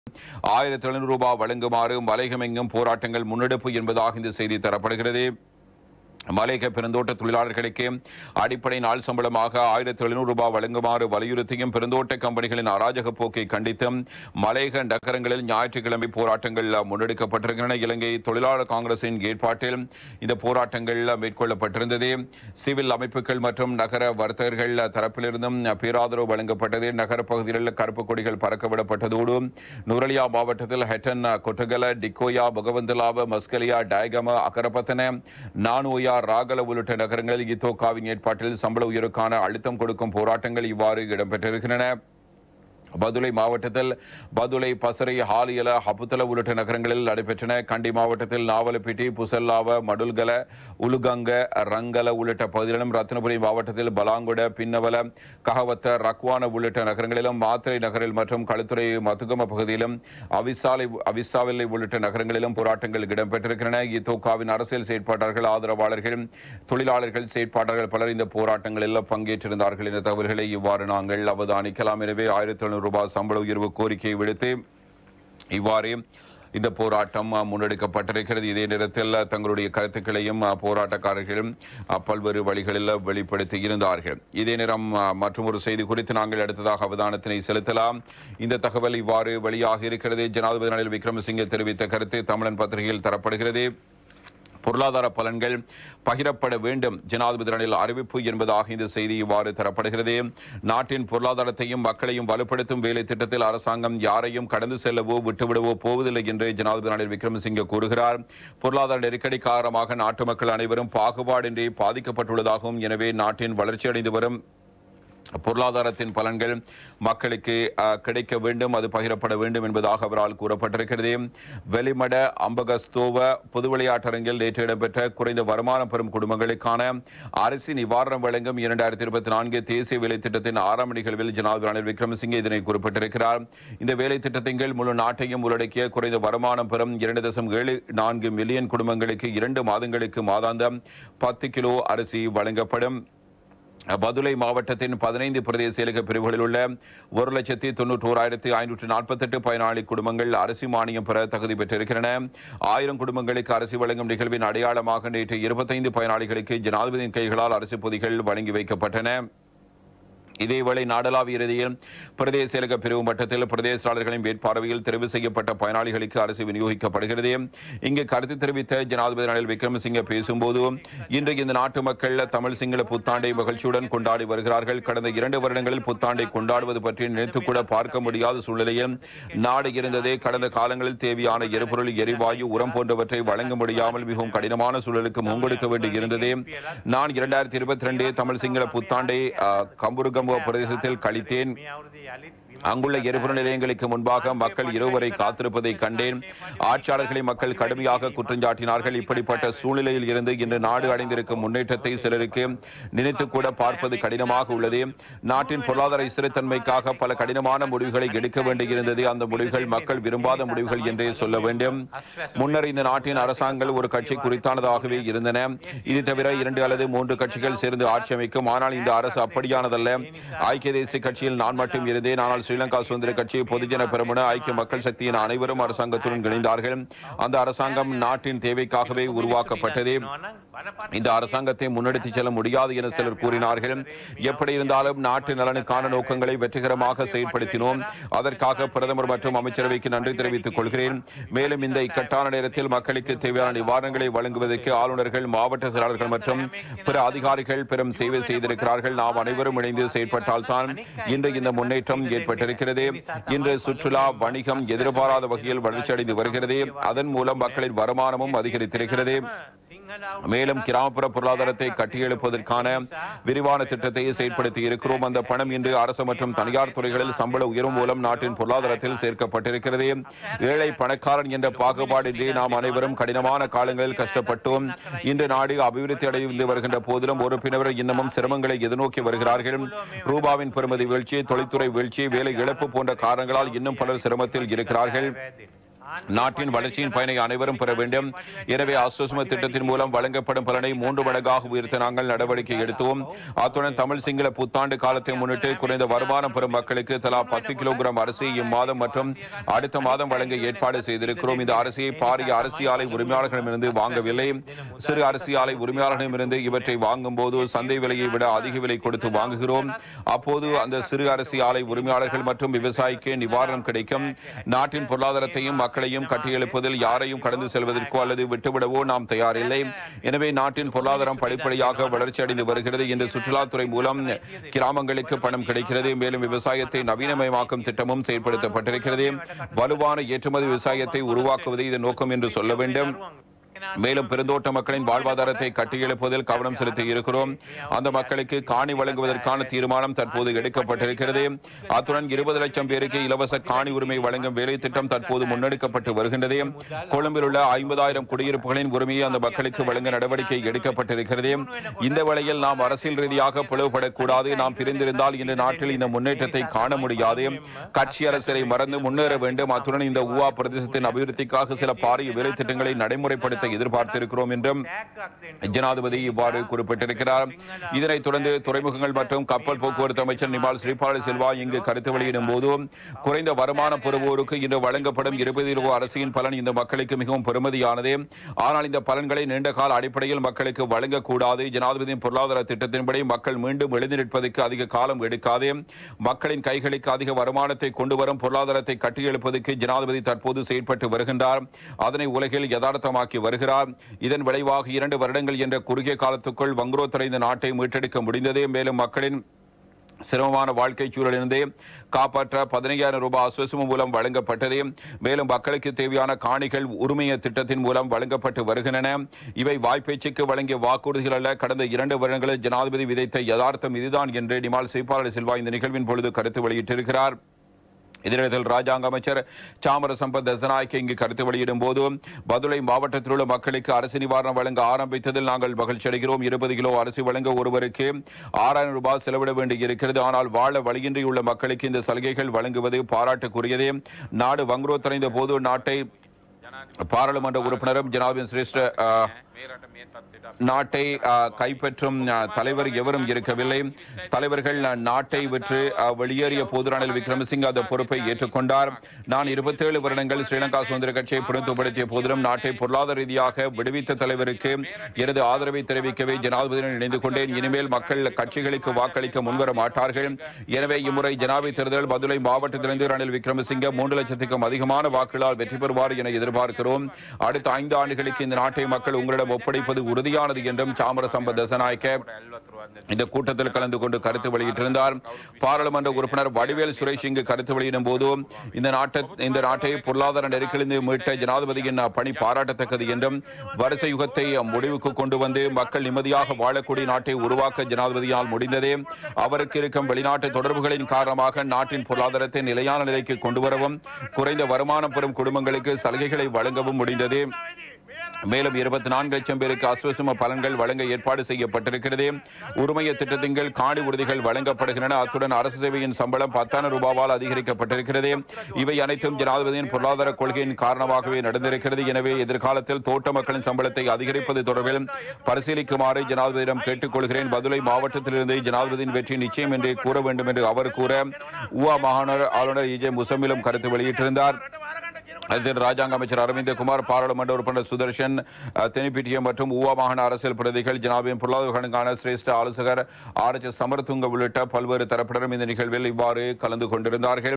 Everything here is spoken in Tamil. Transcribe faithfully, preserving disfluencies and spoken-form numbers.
ஆயிரத்தி எழுநூறு ரூபாய் வழங்குமாறு மலையகமெங்கும் போராட்டங்கள் முன்னெடுப்பு என்பதாக இந்த செய்தி தரப்படுகிறது. மலையக பெருந்தோட்ட தொழிலாளர்களுக்கு அடிப்படை நாள் சம்பளமாக ஆயிரத்தி எழுநூறு ரூபாய் வழங்குமாறு வலியுறுத்தியும் பெருந்தோட்ட கம்பெனிகளின் அராஜக போக்கை கண்டித்தும் மலையக நகரங்களில் ஞாயிற்றுக்கிழமை போராட்டங்கள் முன்னெடுக்கப்பட்டிருக்கின்றன. இலங்கை தொழிலாளர் காங்கிரசின் ஏற்பாட்டில் இந்த போராட்டங்கள் மேற்கொள்ளப்பட்டிருந்தது. சிவில் அமைப்புகள் மற்றும் நகர வர்த்தகர்கள் தரப்பிலிருந்தும் பேராதரவு வழங்கப்பட்டது. நகர பகுதிகளில் கருப்பு கொடிகள் பறக்கவிடப்பட்டதோடு நுரலியா மாவட்டத்தில் ஹெட்டன், கொட்டகல, டிக்கோயா, பகவந்தலாவ, மஸ்கலியா, டயகம, அகரபத்தன, நானோயா, ராகல உள்ளிட்ட நகரங்களில் இதோகாவின் ஏற்பாட்டில் சம்பள உயர்வுக்கான அழுத்தம் கொடுக்கும் போராட்டங்கள் இவ்வாறு இடம்பெற்றிருக்கின்றன. பதுளை மாவட்டத்தில் பதுளை, பசறை, ஹாலியல, ஹபுத்தல உள்ளிட்ட நகரங்களில் நடைபெற்றன. கண்டி மாவட்டத்தில் நாவலப்பிட்டி, புசல்லாவ, மடுல்கல, உலுகங்க, ரங்கல உள்ளிட்ட பகுதிகளிலும், ரத்னபுரி மாவட்டத்தில் பலாங்குட, பின்னவல, கஹவத்த, ரக்வான உள்ளிட்ட நகரங்களிலும், மாத்திரை நகரில் மற்றும் களுத்துறை மதுகம பகுதியிலும், அவிசாலை அவிசாவில்லை உள்ளிட்ட நகரங்களிலும் போராட்டங்கள் இடம்பெற்றிருக்கின்றன. இதோகாவின் அரசியல் செயற்பாட்டாளர்கள், ஆதரவாளர்கள், தொழிலாளர்கள், செயற்பாட்டாளர்கள் பலர் இந்த போராட்டங்களில் பங்கேற்றிருந்தார்கள் என்ற தகவல்களை இவ்வாறு நாங்கள் அவதானிக்கலாம். எனவே ஆயிரத்தி எழுநூறு ரூபாய் சம்பள உயர்வு கோரிக்கையை விடுத்து இவ்வாறு இந்த போராட்டம் முன்னெடுக்கப்பட்டிருக்கிறது. இதே நேரத்தில் தங்களுடைய கருத்துக்களையும் போராட்டக்காரர்களும் பல்வேறு வழிகளில் வெளிப்படுத்தி இருந்தார்கள். இதே நேரம் மற்றும் ஒரு செய்தி குறித்து நாங்கள் அடுத்ததாக அவதானத்தினை செலுத்தலாம். இந்த தகவல் இவ்வாறு வெளியாக இருக்கிறது. ஜனாதிபதி ரணில் விக்ரமசிங்கே தெரிவித்த கருத்து தமிழன் பத்திரிகையில் தரப்படுகிறது. பொருளாதார பலன்கள் பகிரப்பட வேண்டும், ஜனாதிபதி ரணில் அறிவிப்பு என்பதாக இந்த செய்தி இவ்வாறு தரப்படுகிறது. நாட்டின் பொருளாதாரத்தையும் மக்களையும் வலுப்படுத்தும் வேலை திட்டத்தில் அரசாங்கம் யாரையும் கடந்து செல்லவோ விட்டுவிடவோ போவதில்லை என்று ஜனாதிபதி ரணில் விக்ரமசிங்கே கூறுகிறார். பொருளாதார நெருக்கடி காரணமாக நாட்டு மக்கள் அனைவரும் பாகுபாடின்றி பாதிக்கப்பட்டுள்ளதாகவும், எனவே நாட்டின் வளர்ச்சியடைந்து வரும் பொருளாதாரத்தின் பலன்கள் மக்களுக்கு கிடைக்க வேண்டும், அது பகிரப்பட வேண்டும் என்பதாக அவரால் கூறப்பட்டிருக்கிறது. வெளிமட அம்பகஸ்தோவ பொது விளையாட்டரங்கில் நேற்று இடம்பெற்ற குறைந்த வருமானம் பெறும் குடும்பங்களுக்கான அரிசி நிவாரணம் வழங்கும் இரண்டாயிரத்தி இருபத்தி நான்கு தேசிய வேலை திட்டத்தின் ஆறாம் நிகழ்வில் ஜனாதிபதி ரணில் விக்ரமசிங்கே இதனை குறிப்பிட்டிருக்கிறார். இந்த வேலை திட்டத்தின் கீழ் முழு நாட்டையும் உள்ளடக்கிய குறைந்த வருமானம் பெறும் இரண்டு தசம் ஏழு நான்கு மில்லியன் குடும்பங்களுக்கு இரண்டு மாதங்களுக்கு மாதாந்தம் பத்து கிலோ அரிசி வழங்கப்படும். பதுளை மாவட்டத்தின் பதினைந்து பிரதேச செயலக பிரிவுகளில் உள்ள ஒரு லட்சத்தி தொன்னூற்றி ஓராயிரத்தி ஐநூற்றி நாற்பத்தி எட்டு பயனாளி குடும்பங்கள் அரிசி மானியம் பெற தகுதி பெற்றிருக்கின்றன. ஆயிரம் குடும்பங்களுக்கு அரிசி வழங்கும் நிகழ்வின் அடையாளமாக நேற்று இருபத்தைந்து பயனாளிகளுக்கு ஜனாதிபதியின் கைகளால் அரிசி பொதிகள் வழங்கி வைக்கப்பட்டன. இதேவேளை நாடளாவிய இறுதியில் பிரதேச செயலக பிரிவு மட்டத்தில் பிரதேசாளர்களின் மேற்பார்வையில் தெரிவு செய்யப்பட்ட பயனாளிகளுக்கு அரசு விநியோகிக்கப்படுகிறது. இங்கு கருத்து தெரிவித்த ஜனாதிபதி ரணில் விக்ரமசிங்கே பேசும்போது, இன்று இந்த நாட்டு மக்கள் தமிழ் சிங்கள புத்தாண்டை மகிழ்ச்சியுடன் கொண்டாடி வருகிறார்கள். கடந்த இரண்டு வருடங்களில் புத்தாண்டை கொண்டாடுவது பற்றி நினைத்து கூட பார்க்க முடியாத சூழ்நிலையில் நாடு இருந்ததே. கடந்த காலங்களில் தேவையான எரிபொருள், எரிவாயு, உரம் போன்றவற்றை வழங்க முடியாமல் மிகவும் கடினமான சூழலுக்கு முன்கொடுக்க வேண்டி இருந்தது. நான் இரண்டாயிரத்தி இருபத்தி ரெண்டு தமிழ் சிங்கள புத்தாண்டை கம்புருகம் பிரதேசத்தில் கழித்தேன். அங்குள்ள எரிபொருள் நிலையங்களுக்கு முன்பாக மக்கள் இருவரை காத்திருப்பதை கண்டேன். ஆட்சியாளர்களை மக்கள் கடுமையாக குற்றஞ்சாட்டினார்கள். இப்படிப்பட்ட சூழ்நிலையில் இருந்து இன்று நாடு அடைந்திருக்கும் முன்னேற்றத்தை சிலருக்கு நினைத்து கூட பார்ப்பது கடினமாக உள்ளது. நாட்டின் பொருளாதார ஸ்திரத்தன்மைக்காக பல கடினமான முடிவுகளை எடுக்க வேண்டியிருந்தது. அந்த முடிவுகள் மக்கள் விரும்பாத முடிவுகள் என்றே சொல்ல வேண்டும். முன்னர் இந்த நாட்டின் அரசாங்கங்கள் ஒரு கட்சி குறித்தானதாகவே இருந்தன. இது தவிர இரண்டு அல்லது மூன்று கட்சிகள் சேர்ந்து ஆட்சி அமைக்கும். ஆனால் இந்த அரசு அப்படியானதல்ல. ஐக்கிய தேசிய கட்சியில் நான் மட்டும் இருந்தேன். ஆனால் ஸ்ரீலங்கா சுதந்திர கட்சி, பொதுஜன பெரமுன, ஐக்கிய மக்கள் சக்தியின் அனைவரும் அரசாங்கத்துடன் இணைந்தார்கள். அந்த அரசாங்கம் நாட்டின் தேவைக்காகவே உருவாக்கப்பட்டது. இந்த அரசாங்கத்தை முன்னெடுத்து செல்ல முடியாது என சிலர் கூறினார்கள். எப்படி இருந்தாலும் நாட்டு நலனுக்கான நோக்கங்களை வெற்றிகரமாக செயல்படுத்தினோம். அதற்காக பிரதமர் மற்றும் அமைச்சரவைக்கு நன்றி தெரிவித்துக் கொள்கிறேன். மேலும் இந்த இக்கட்டான நேரத்தில் மக்களுக்கு தேவையான நிவாரணங்களை வழங்குவதற்கு ஆளுநர்கள், மாவட்ட செயலாளர்கள் மற்றும் பிற அதிகாரிகள் பெரும் சேவை செய்திருக்கிறார்கள். நாம் அனைவரும் இணைந்து செயல்பட்டால் தான் இன்று இந்த முன்னேற்றம் ஏற்பட்டிருக்கிறது. இன்று சுற்றுலா, வணிகம் எதிர்பாராத வகையில் வளர்ச்சியடைந்து வருகிறது. அதன் மூலம் மக்களின் வருமானமும் அதிகரித்திருக்கிறது. மேலும் கிராமப்புற பொருளாதாரத்தை கட்டியெழுப்பதற்கான விரிவான திட்டத்தை செயல்படுத்தி இருக்கிறோம். அந்த பணம் இன்று அரசு மற்றும் தனியார் துறைகளில் சம்பள உயர்வு மூலம் நாட்டின் பொருளாதாரத்தில் சேர்க்கப்பட்டிருக்கிறது. ஏழை பணக்காரன் என்ற பாகுபாடின்றி நாம் அனைவரும் கடினமான காலங்களில் கஷ்டப்பட்டோம். இன்று நாடு அபிவிருத்தி அடைந்து வருகின்ற போதிலும் ஒரு பிரிவினர் இன்னமும் சிரமங்களை எதிர்நோக்கி வருகிறார்கள். ரூபாவின் பெறுமதி வீழ்ச்சி, தொழில்துறை வீழ்ச்சி, வேலை இழப்பு போன்ற காரணங்களால் இன்னும் பலர் சிரமத்தில் இருக்கிறார்கள். நாட்டின் வளர்ச்சியின் பயனை அனைவரும் பெற வேண்டும். எனவே அஸ்வசும திட்டத்தின் மூலம் வழங்கப்படும் பலனை மூன்று மடங்காக உயர்த்த நாங்கள் நடவடிக்கை எடுத்தோம். அத்துடன் தமிழ் சிங்கள புத்தாண்டு காலத்தை முன்னிட்டு குறைந்த வருமானம் பெறும் மக்களுக்கு தலா பத்து கிலோகிராம் அரிசி இம்மாதம் மற்றும் அடுத்த மாதம் வழங்க ஏற்பாடு செய்திருக்கிறோம். இந்த அரிசியை பாரிய அரிசி ஆலை உரிமையாளர்களிடமிருந்து வாங்கவில்லை. சிறு அரிசி ஆலை உரிமையாளர்களிடமிருந்து இவற்றை வாங்கும் போது சந்தை விலையை விட அதிக விலை கொடுத்து வாங்குகிறோம். அப்போது அந்த சிறு அரிசி ஆலை உரிமையாளர்கள் மற்றும் விவசாயிக்கு நிவாரணம் கிடைக்கும். நாட்டின் பொருளாதாரத்தையும் மக்களையும் கட்டியெழுப்பதில் யாரையும் கடந்து செல்வதற்கோ அல்லது விட்டுவிடவோ நாம் தயாரில்லை. எனவே நாட்டின் பொருளாதாரம் படிப்படியாக வளர்ச்சி அடைந்து வருகிறது. இந்த சுற்றுலாத்துறை மூலம் கிராமங்களுக்கு பணம் கிடைக்கிறது. மேலும் விவசாயத்தை நவீனமயமாக்கும் திட்டமும் செயல்படுத்தப்பட்டிருக்கிறது. வலுவான ஏற்றுமதி விவசாயத்தை உருவாக்குவதே இதன் நோக்கம் என்று சொல்ல வேண்டும். மேலும் பெருந்தோட்ட மக்களின் வாழ்வாதாரத்தை கட்டியெழுப்பதில் கவனம் செலுத்தி இருக்கிறோம். அந்த மக்களுக்கு காணி வழங்குவதற்கான தீர்மானம் தற்போது எடுக்கப்பட்டிருக்கிறது. அத்துடன் இருபது லட்சம் பேருக்கு இலவச காணி உரிமை வழங்கும் வேலை திட்டம் தற்போது முன்னெடுக்கப்பட்டு வருகின்றது. கொழும்பில் உள்ள ஐம்பதாயிரம் குடியிருப்புகளின் உரிமையை அந்த மக்களுக்கு வழங்க நடவடிக்கை எடுக்கப்பட்டிருக்கிறது. இந்த வேளையில் நாம் அரசியல் ரீதியாக பிளவுபடக்கூடாது. நாம் பிரிந்திருந்தால் இந்த நாட்டில் இந்த முன்னேற்றத்தை காண முடியாது. கட்சி அரசியலை மறந்து முன்னேற வேண்டும். அத்துடன் இந்த ஊவா பிரதேசத்தின் அபிவிருத்திக்காக சில பாரிய வேலை திட்டங்களை நடைமுறைப்படுத்த எதிர்பார்த்திருக்கிறோம் என்றும் ஜனாதிபதி இவ்வாறு குறிப்பிட்டிருக்கிறார். இதனைத் தொடர்ந்து துறைமுகங்கள் மற்றும் கப்பல் போக்குவரத்து அமைச்சர் நிமால் ஸ்ரீபால சில்வா இங்கு கருத்து வெளியிடும் போது குறைந்த வருமானம் பெறுவோருக்கு இன்று வழங்கப்படும் இருபது ரூபாய் அரசின் பலன் இந்த மக்களுக்கு மிகவும் பெருமதியானது. ஆனால் இந்த பலன்களை நீண்ட கால அடிப்படையில் மக்களுக்கு வழங்கக்கூடாது. ஜனாதிபதியின் பொருளாதார திட்டத்தின்படி மக்கள் மீண்டும் எழுந்து நிற்பதற்கு அதிக காலம் எடுக்காது. மக்களின் கைகளுக்கு அதிக வருமானத்தை கொண்டு வரும் பொருளாதாரத்தை கட்டியெழுப்பதற்கு ஜனாதிபதி தற்போது செயல்பட்டு வருகின்றார். அதனை உலகில் யதார்த்தமாக்கி வருகிறார். இதன் விளைவாக இரண்டு வருடங்கள் என்ற குறுகிய காலத்துக்குள் வங்குரோத்தடைந்த நாட்டை மீட்டெடுக்க முடிந்தது. மேலும் மக்களின் சிரமமான வாழ்க்கை சூழலிருந்து காப்பாற்ற பதினையாயிரம் ரூபாய் அஸ்வசும மூலம் வழங்கப்பட்டது. மேலும் மக்களுக்கு தேவையான காணிகள் உரிமைய திட்டத்தின் மூலம் வழங்கப்பட்டு வருகின்றன. இவை வாய்ப்பேச்சுக்கு வழங்கிய வாக்குறுதிகள் அல்ல. கடந்த இரண்டு வருடங்களில் ஜனாதிபதி விதைத்த யதார்த்தம் இதுதான் என்று நிமால் ஸ்ரீபால சில்வா இந்த நிகழ்வின் பொழுது கருத்து வெளியிட்டிருக்கிறார். இதனிடையில் ராஜாங்க அமைச்சர் சாமர சம்பத் தசநாயக்க இங்கு கருத்து வெளியிடும் போது பதுளை மாவட்டத்தில் உள்ள மக்களுக்கு அரசு நிவாரணம் வழங்க ஆரம்பித்ததில் நாங்கள் மகிழ்ச்சி அடைகிறோம். இருபது கிலோ அரிசி வழங்க ஒருவருக்கு ஆறாயிரம் ரூபாய் செலவிட வேண்டியிருக்கிறது. ஆனால் வாழ வழியின்றியுள்ள மக்களுக்கு இந்த சலுகைகள் வழங்குவது பாராட்டுக்குரியது. நாடு வங்குரோத்தடைந்த போது நாட்டை பாராளுமன்ற உறுப்பினரும் ஜனாதிபதி சிரேஷ்ட நாட்டை கைப்பற்றும் தலைவர் எவரும் இருக்கவில்லை. தலைவர்கள் நாட்டை விட்டு வெளியேறிய போது ரணில் விக்ரமசிங்க அந்த பொறுப்பை ஏற்றுக்கொண்டார். நான் இருபத்தி ஏழு வருடங்கள் ஸ்ரீலங்கா சுதந்திர கட்சியை பிரதிநிதித்துவப்படுத்திய போதிலும் நாட்டை பொருளாதார ரீதியாக விடுவித்த தலைவருக்கு எனது ஆதரவை தெரிவிக்கவே ஜனாதிபதியுடன் இணைந்து கொண்டேன். இனிமேல் மக்கள் கட்சிகளுக்கு வாக்களிக்க முன்வர மாட்டார்கள். எனவே இம்முறை ஜனாதிபதி தேர்தல் பதுளை மாவட்டத்திலிருந்து ரணில் விக்ரமசிங்க மூன்று லட்சத்துக்கும் அதிகமான வாக்குகளால் வெற்றி பெறுவார் என எதிர்பார்க்கிறோம். அடுத்த ஐந்து ஆண்டுகளுக்கு இந்த நாட்டை மக்கள் உங்களிடம் ஒப்படைப்பது உறுதியானது என்றும் சாமர சம்பத் தசநாயக்க இந்த கூட்டத்தில் கலந்து கொண்டு கருத்து வெளியிட்டிருந்தார். பாராளுமன்ற உறுப்பினர் வடிவேல் சுரேஷ் இங்கு கருத்து வெளியிடும் போது இந்த நாட்டை இந்த நாட்டை பொருளாதார நெருக்கடியிலிருந்து மீட்ட ஜனாதிபதியின் பணி பாராட்டத்தக்கது என்றும் வருஷ யுகத்தை முடிவுக்கு கொண்டு வந்து மக்கள் நிம்மதியாக வாழக்கூடிய நாட்டை உருவாக்க ஜனாதிபதியால் முடிந்ததே. அவருக்கு இருக்கும் வெளிநாட்டு தொடர்புகளின் காரணமாக நாட்டின் பொருளாதாரத்தை நிலையான நிலைக்கு கொண்டு வரவும் குறைந்த வருமானம் பெறும் குடும்பங்களுக்கு சலுகைகளை வழங்கவும் முடிந்தது. மேலும் இருபத்தி நான்கு லட்சம் பேருக்கு அஸ்வசும பலன்கள் வழங்க ஏற்பாடு செய்யப்பட்டிருக்கிறது. உரிமைய திட்டத்தின் கீழ் காணி உறுதிகள் வழங்கப்படுகின்றன. அத்துடன் அரசு சேவையின் சம்பளம் பத்தாயிரம் ரூபாவால் அதிகரிக்கப்பட்டிருக்கிறது. இவை அனைத்தும் ஜனாதிபதியின் பொருளாதார கொள்கையின் காரணமாகவே நடந்திருக்கிறது. எனவே எதிர்காலத்தில் தோட்ட மக்களின் சம்பளத்தை அதிகரிப்பது தொடர்பில் பரிசீலிக்குமாறு ஜனாதிபதியிடம் கேட்டுக்கொள்கிறேன். பதுளை மாவட்டத்திலிருந்து ஜனாதிபதியின் வெற்றி நிச்சயம் என்று கூற வேண்டும் என்று அவர் கூற ஊவா மாகாண ஆளுநர் இஜே முசமிலும் கருத்து வெளியிட்டிருந்தார். ராஜாங்க அமைச்சர் அரவிந்த் குமார், பாராளுமன்ற உறுப்பினர் சுதர்ஷன் தெனிபிட்டியம் மற்றும் ஊவா மாகாண அரசியல் பிரதிகள், ஜனாபின் பொருளாதார சிரேஷ்ட ஆலோசகர் ஆர் எச் சமரதுங்க உள்ளிட்ட பல்வேறு தரப்பினரும் இந்த நிகழ்வில் இவ்வாறு கலந்து கொண்டிருந்தார்கள்.